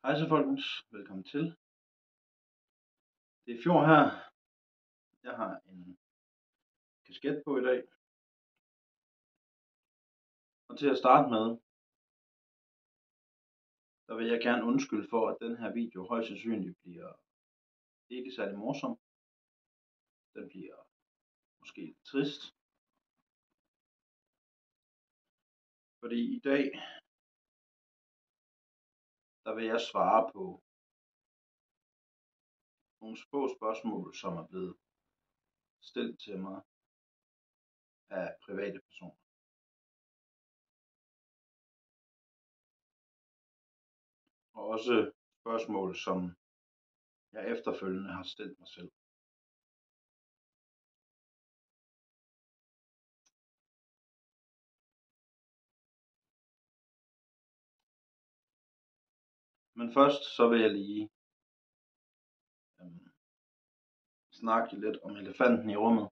Hej så folkens, velkommen til. Det er Fjord her. Jeg har en kasket på i dag. Og til at starte med, der vil jeg gerne undskylde for, at den her video højst sandsynligt bliver ikke særlig morsom. Den bliver måske lidt trist. Fordi i dag, der vil jeg svare på nogle få spørgsmål, som er blevet stillet til mig af private personer. Og også spørgsmål, som jeg efterfølgende har stillet mig selv. Men først så vil jeg lige snakke lidt om elefanten i rummet.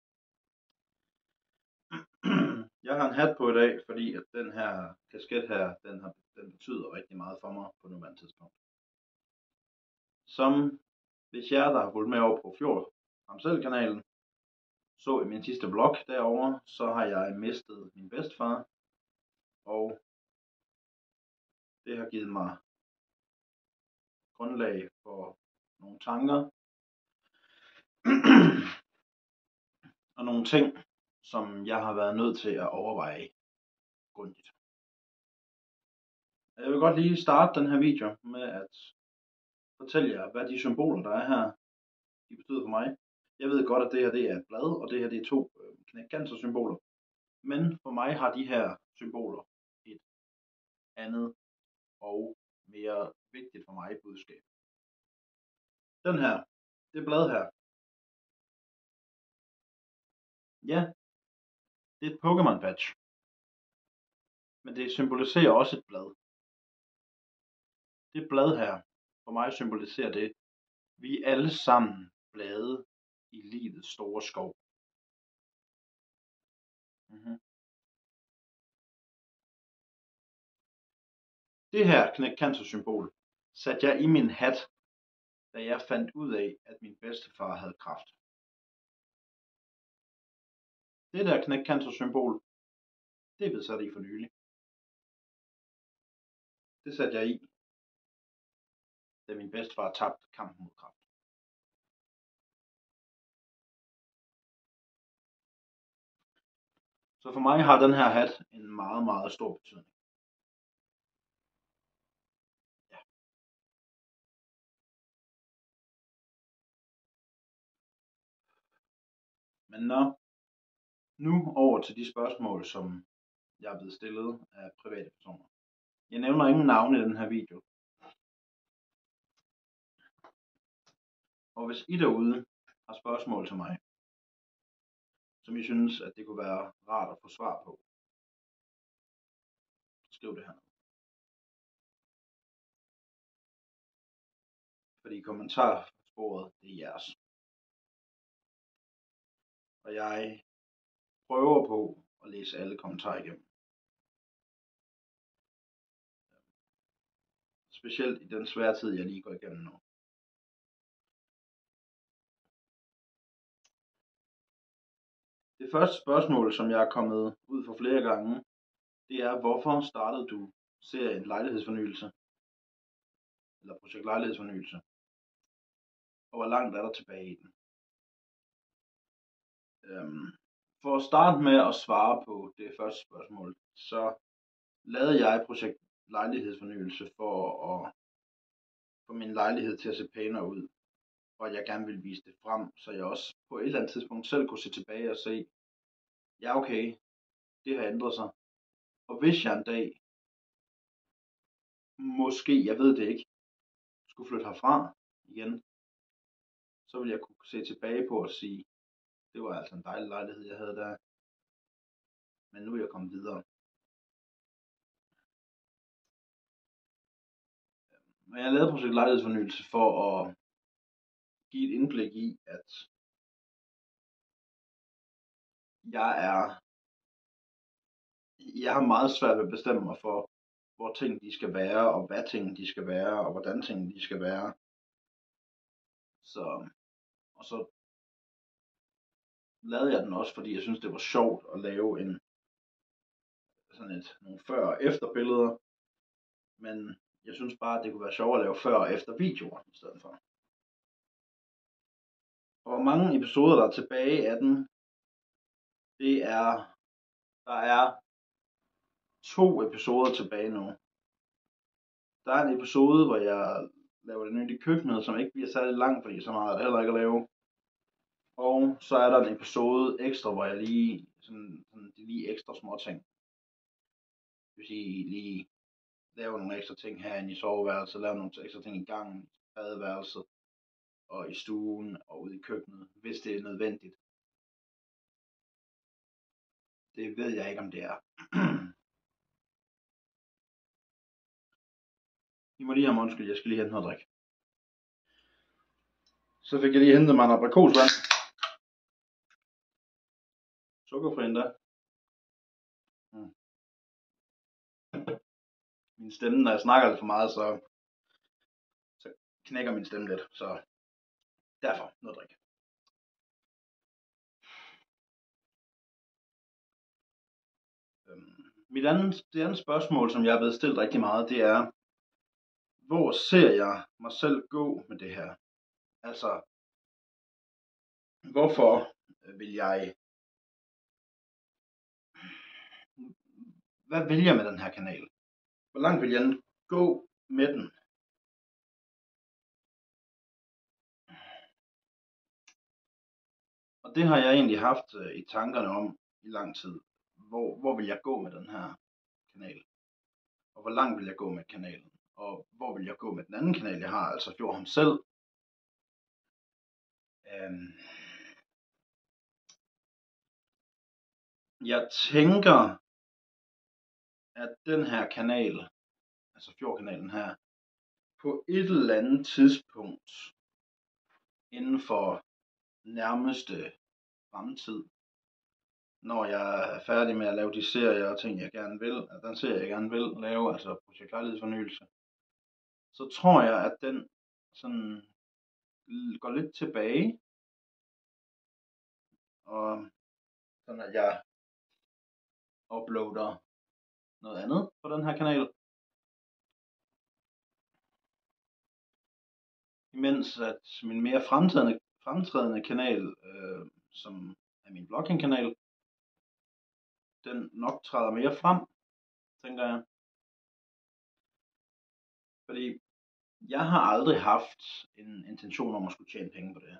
Jeg har en hat på i dag, fordi at den her kasket her, den betyder rigtig meget for mig på nuværende tidspunkt. Som hvis jer, der har fulgt med over på Fjord Hamsel-kanalen, så i min sidste vlog derovre, så har jeg mistet min bedstefar, og det har givet mig grundlag for nogle tanker og nogle ting, som jeg har været nødt til at overveje grundigt. Jeg vil godt lige starte den her video med at fortælle jer, hvad de symboler, der er her, de betyder for mig. Jeg ved godt, at det her det er et blad, og det her det er to knæk-cancer-symboler. Men for mig har de her symboler et andet og mere vigtigt for mig budskab. Den her, det blad her. Ja, det er et Pokémon patch. Men det symboliserer også et blad. Det blad her, for mig symboliserer det, vi er alle sammen blade i livets store skov. Det her knæk-cancer-symbol satte jeg i min hat, da jeg fandt ud af, at min bedstefar havde kræft. Det der knæk-cancer-symbol, det er blevet sat i for nylig. Det satte jeg i, da min bedstefar tabte kampen mod kræft. Så for mig har den her hat en meget, meget stor betydning. Ja. Men nu over til de spørgsmål, som jeg er blevet stillet af private personer. Jeg nævner ingen navne i den her video. Og hvis I derude har spørgsmål til mig, som I synes, at det kunne være rart at få svar på, skriv det her. Fordi kommentarsporet, det er jeres. Og jeg prøver på at læse alle kommentarer igennem. Specielt i den svære tid, jeg lige går igennem nu. Det første spørgsmål, som jeg er kommet ud for flere gange, det er, hvorfor startede du serien lejlighedsfornyelse? Eller projekt lejlighedsfornyelse? Og hvor langt er der tilbage i den? For at starte med at svare på det første spørgsmål, så lavede jeg projekt lejlighedsfornyelse for at få min lejlighed til at se pænere ud, og at jeg gerne ville vise det frem, så jeg også på et eller andet tidspunkt selv kunne se tilbage og se, ja okay, det har ændret sig. Og hvis jeg en dag, måske, jeg ved det ikke, skulle flytte herfra igen, så ville jeg kunne se tilbage på og sige, det var altså en dejlig lejlighed, jeg havde der. Men nu er jeg kommet videre. Men jeg lavede projekt lejlighedsfornyelse for at give et indblik i, at jeg har meget svært ved at bestemme mig for, hvor ting de skal være, og hvad ting de skal være, og hvordan ting de skal være. Og så lavede jeg den også, fordi jeg synes det var sjovt at lave nogle før- og efterbilleder. Men jeg synes bare, at det kunne være sjovt at lave før- og efter videoer i stedet for. Og hvor mange episoder der er tilbage af den, der er 2 episoder tilbage nu. Der er en episode, hvor jeg laver det nyt i køkkenet, som ikke bliver særlig lang, fordi så meget er det heller ikke at lave. Og så er der en episode ekstra, hvor jeg lige de lige ekstra små ting. Det vil sige lige lave nogle ekstra ting herinde i soveværelset, lave nogle ekstra ting i gangen, i badeværelset og i stuen og ude i køkkenet, hvis det er nødvendigt. Det ved jeg ikke, om det er. I må lige have mig undskyld, jeg skal lige hente noget drik. Så fik jeg lige hentet mig en aprikosvand. Sukkerfri endda. Min stemme, når jeg snakker lidt for meget, så knækker min stemme lidt. Så derfor noget drik. Det andet spørgsmål, som jeg er blevet stillet rigtig meget, det er, hvor ser jeg mig selv gå med det her? Altså, hvorfor vil jeg... Hvad vil jeg med den her kanal? Hvor langt vil jeg gå med den? Og det har jeg egentlig haft i tankerne om i lang tid. Hvor vil jeg gå med den her kanal? Og hvor langt vil jeg gå med kanalen? Og hvor vil jeg gå med den anden kanal, jeg har, altså Fjord ham selv? Jeg tænker, at den her kanal, altså Fjordkanalen her, på et eller andet tidspunkt inden for nærmeste fremtid, når jeg er færdig med at lave de serier og ting, jeg gerne vil, den serie, jeg gerne vil lave, altså Projekt Lejlighedsfornyelse, så tror jeg, at den sådan går lidt tilbage, og sådan at jeg uploader noget andet på den her kanal, imens at min mere fremtrædende kanal, som er min blogging-kanal, den nok træder mere frem, tænker jeg. Fordi jeg har aldrig haft en intention om at skulle tjene penge på det her.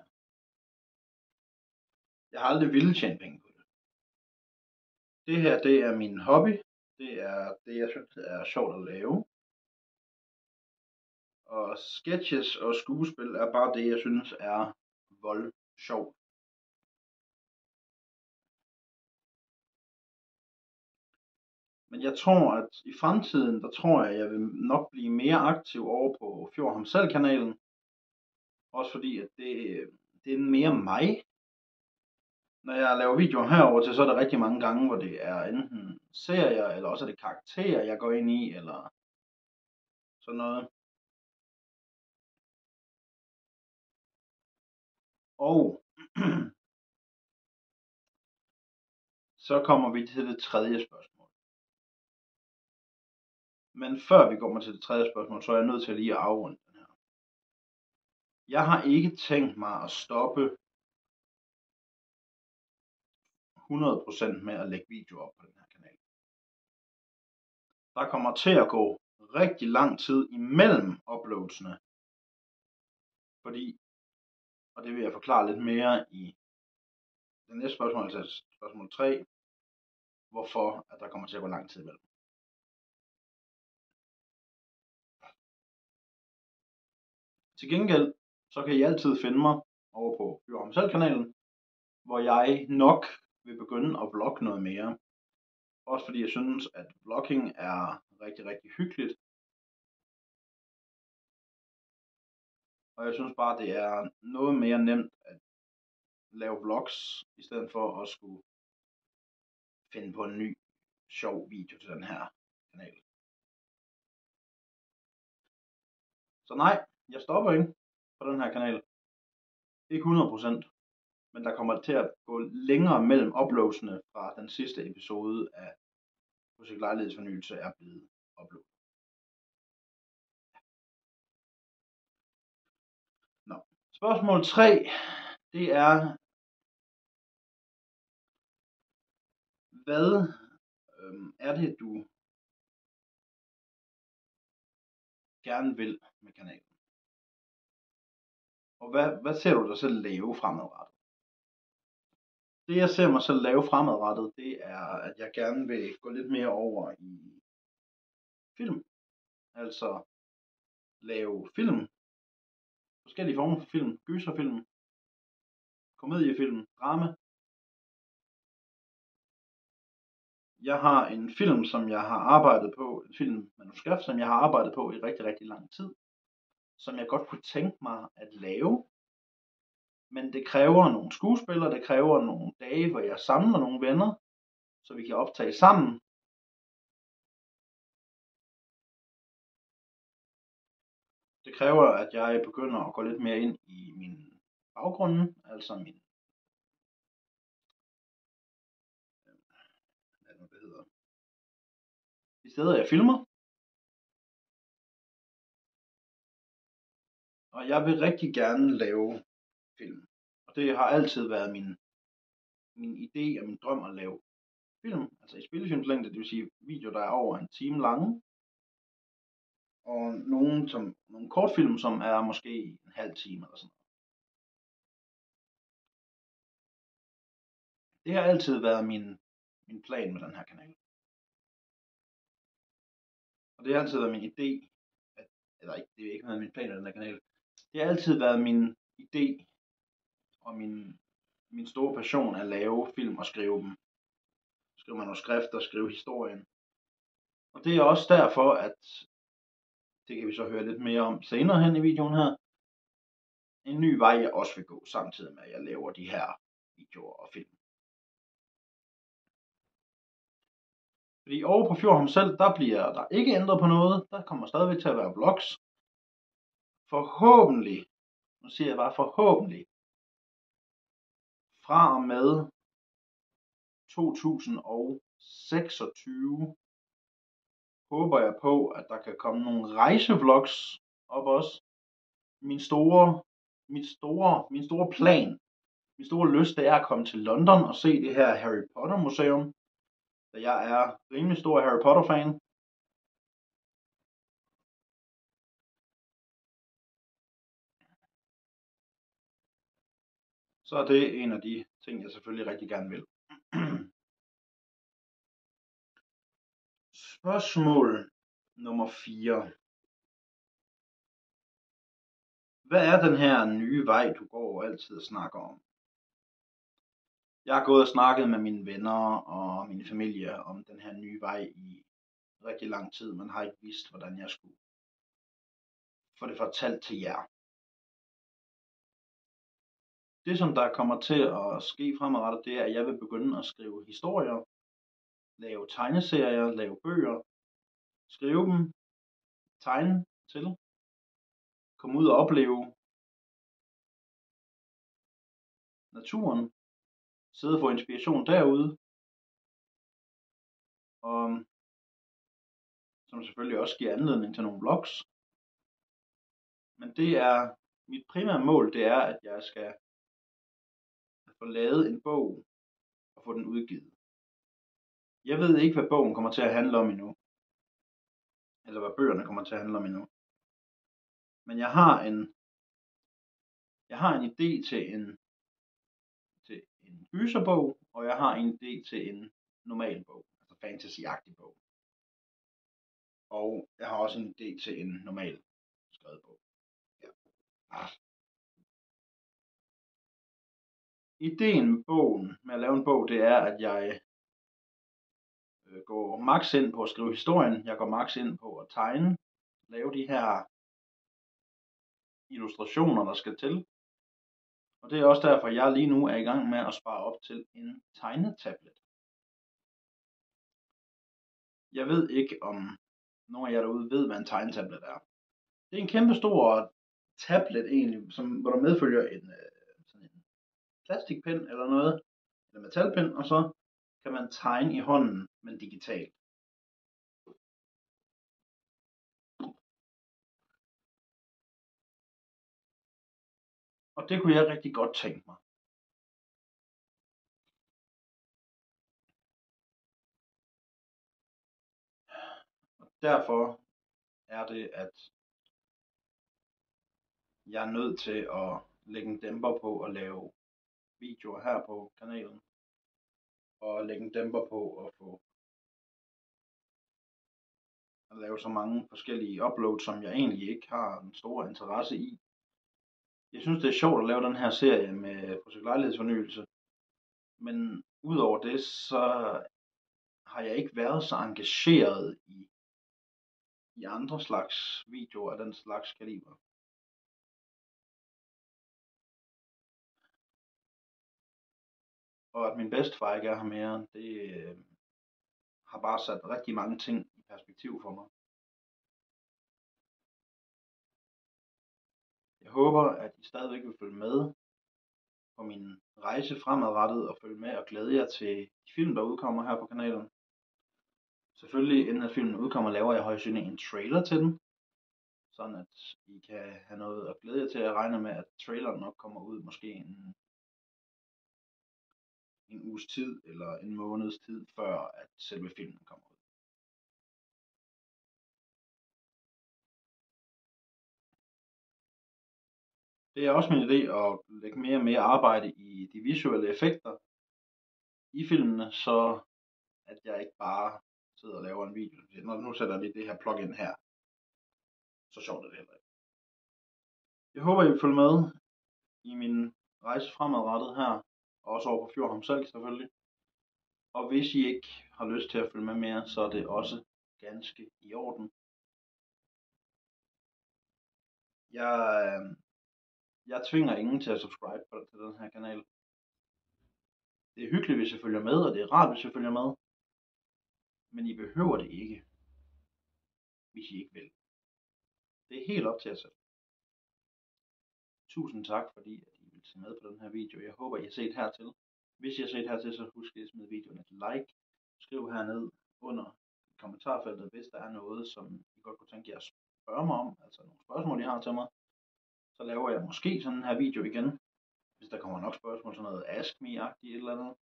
Jeg har aldrig ville tjene penge på det. Det her, det er min hobby. Det er det, jeg synes er sjovt at lave. Og sketches og skuespil er bare det, jeg synes er sjovt. Men jeg tror, at i fremtiden, der tror jeg vil nok blive mere aktiv over på Fjord ham selv kanalen. Også fordi, at det er mere mig. Når jeg laver videoer herover til, så er der rigtig mange gange, hvor det er enten serier, eller også er det karakterer, jeg går ind i, eller sådan noget. Og så kommer vi til det tredje spørgsmål. Men før vi kommer til det tredje spørgsmål, så er jeg nødt til lige at afrunde den her. Jeg har ikke tænkt mig at stoppe 100% med at lægge videoer op på den her kanal. Der kommer til at gå rigtig lang tid imellem uploadsene. Fordi, og det vil jeg forklare lidt mere i det næste spørgsmål, altså spørgsmål 3, hvorfor at der kommer til at gå lang tid imellem. Til gengæld, så kan I altid finde mig over på Fjord ham selv kanalen, hvor jeg nok vil begynde at vlogge noget mere. Også fordi jeg synes, at vlogging er rigtig, rigtig hyggeligt. Og jeg synes bare, det er noget mere nemt at lave vlogs, i stedet for at skulle finde på en ny sjov video til den her kanal. Så nej, jeg stopper ikke på den her kanal. Ikke 100%, men der kommer til at gå længere mellem uploadsene fra den sidste episode af Projekt Lejlighedsfornyelse er blevet uploadet. Nå. Spørgsmål 3, det er, hvad er det, du gerne vil med kanalen? Og hvad ser du dig selv lave fremadrettet? Det jeg ser mig selv lave fremadrettet, det er, at jeg gerne vil gå lidt mere over i film. Altså lave film, forskellige former for film, gyserfilm, komediefilm, drama. Jeg har en film, som jeg har arbejdet på, en filmmanuskript, som jeg har arbejdet på i rigtig, rigtig lang tid, som jeg godt kunne tænke mig at lave. Men det kræver nogle skuespillere, det kræver nogle dage, hvor jeg samler nogle venner, så vi kan optage sammen. Det kræver, at jeg begynder at gå lidt mere ind i min baggrunde, altså min, de steder jeg filmer. Og jeg vil rigtig gerne lave film. Og det har altid været min idé og min drøm at lave film, altså i spillefilmslængde, det vil sige videoer, der er over en time lange. Og nogle kortfilm, som er måske en halv time eller sådan noget. Det har altid været min plan med den her kanal. Og det har altid været min idé, det er ikke været min plan med den her kanal. Det har altid været min idé og min store passion at lave film og skrive dem. Skrive manuskripter, skrive historien. Og det er også derfor, at det kan vi så høre lidt mere om senere hen i videoen her. En ny vej jeg også vil gå, samtidig med at jeg laver de her videoer og film. Fordi over på Fjordholm selv, der bliver der ikke ændret på noget. Der kommer stadigvæk til at være vlogs. Forhåbentlig, nu siger jeg bare forhåbentlig, fra og med 2026 håber jeg på, at der kan komme nogle rejsevlogs op også. Min store plan, min store lyst, det er at komme til London og se det her Harry Potter museum. Da jeg er rimelig stor Harry Potter fan. Så er det en af de ting, jeg selvfølgelig rigtig gerne vil. Spørgsmål nummer 4. Hvad er den her nye vej, du går og altid snakker om? Jeg har gået og snakket med mine venner og min familie om den her nye vej i rigtig lang tid, men har ikke vidst, hvordan jeg skulle få det fortalt til jer. Det, som der kommer til at ske fremadrettet, det er, at jeg vil begynde at skrive historier, lave tegneserier, lave bøger, skrive dem, tegne til, komme ud og opleve naturen, sidde og få inspiration derude, og som selvfølgelig også giver anledning til nogle vlogs. Men det er mit primære mål, det er, at jeg skal få lavet en bog og få den udgivet. Jeg ved ikke, hvad bogen kommer til at handle om endnu, eller hvad bøgerne kommer til at handle om endnu. Men jeg har en idé til en gyserbog, og jeg har en idé til en normal bog, altså fantasy-agtig bog. Og jeg har også en idé til en normal skrevet bog. Ja. Ideen med bogen, med at lave en bog, det er, at jeg går max ind på at skrive historien. Jeg går max ind på at tegne, lave de her illustrationer, der skal til. Og det er også derfor, jeg lige nu er i gang med at spare op til en tegnetablet. Jeg ved ikke, om nogen af jer derude ved, hvad en tegnetablet er. Det er en kæmpe stor tablet egentlig, hvor der medfølger sådan en plastikpind eller noget, eller metalpind, og så kan man tegne i hånden, men digitalt. Og det kunne jeg rigtig godt tænke mig. Og derfor er det, at jeg er nødt til at lægge en dæmper på at lave videoer her på kanalen, og lægge en dæmper på at lave så mange forskellige uploads, som jeg egentlig ikke har en stor interesse i. Jeg synes, det er sjovt at lave den her serie med projekt lejlighedsfornyelse, men udover det, så har jeg ikke været så engageret i andre slags videoer af den slags kaliber. Og at min bedstefar ikke er her mere, det har bare sat rigtig mange ting i perspektiv for mig. Jeg håber, at I stadigvæk vil følge med på min rejse fremadrettet og følge med og glæde jer til de film, der udkommer her på kanalen. Selvfølgelig, inden at filmen udkommer, laver jeg højst sandsynligt en trailer til den, sådan at I kan have noget at glæde jer til. Jeg regner med, at traileren nok kommer ud måske en uges tid eller en måneds tid, før at selve filmen kommer ud. Det er også min idé at lægge mere og mere arbejde i de visuelle effekter i filmene, så at jeg ikke bare sidder og laver en video. Nu sætter vi det her plugin her. Så sjovt er det heller ikke. Jeg håber, I vil følge med i min rejse fremadrettet her, og også over på Fjordholm selv selvfølgelig. Og hvis I ikke har lyst til at følge med mere, så er det også ganske i orden. Jeg tvinger ingen til at subscribe til den her kanal. Det er hyggeligt, hvis I følger med, og det er rart, hvis I følger med. Men I behøver det ikke, hvis I ikke vil. Det er helt op til jer selv. Tusind tak, fordi I vil se med på den her video. Jeg håber, I har set hertil. Hvis I har set hertil, så husk at smide videoen et like. Skriv herned under kommentarfeltet, hvis der er noget, som I godt kunne tænke jer at spørge mig om. Altså nogle spørgsmål, I har til mig. Så laver jeg måske sådan en her video igen. Hvis der kommer nok spørgsmål, sådan noget Ask Me-agtigt et eller andet.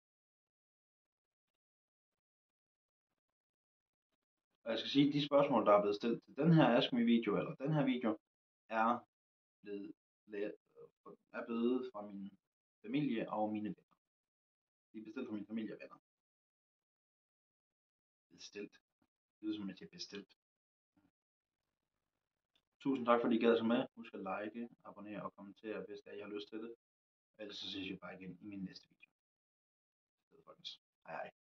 Og jeg skal sige, at de spørgsmål, der er blevet stillet til den her Ask Me video, eller den her video, er blevet fra min familie og mine venner. De er bestilt fra min familie og venner. Bestilt. Det lyder som, at jeg er bestilt. Tusind tak, fordi I gad så med. Husk at like, abonnere og kommentere, hvis I har lyst til det. Ellers så ses vi bare igen i min næste video. Hej hej.